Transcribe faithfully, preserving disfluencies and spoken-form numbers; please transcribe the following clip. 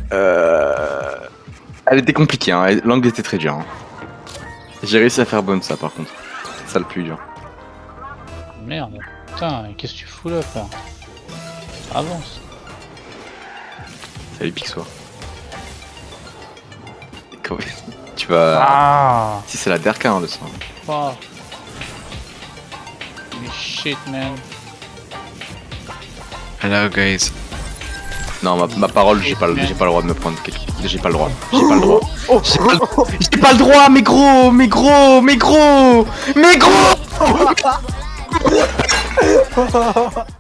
Euh... Elle était compliquée, hein. L'angle était très dur. Hein. J'ai réussi à faire bonne ça par contre. C'est ça le plus dur. Merde. Putain, qu'est-ce que tu fous là, frère? Avance. Salut Pixoir. Tu vas... Ah. Si c'est la D R K hein, le sang. Fuck. Mais shit, man. Hello guys. Non, ma, ma parole, j'ai pas, j'ai pas le droit de me prendre quelque... J'ai pas le droit. J'ai pas le droit. J'ai pas, le... pas le droit, mais gros, mais gros, mais gros, mais gros.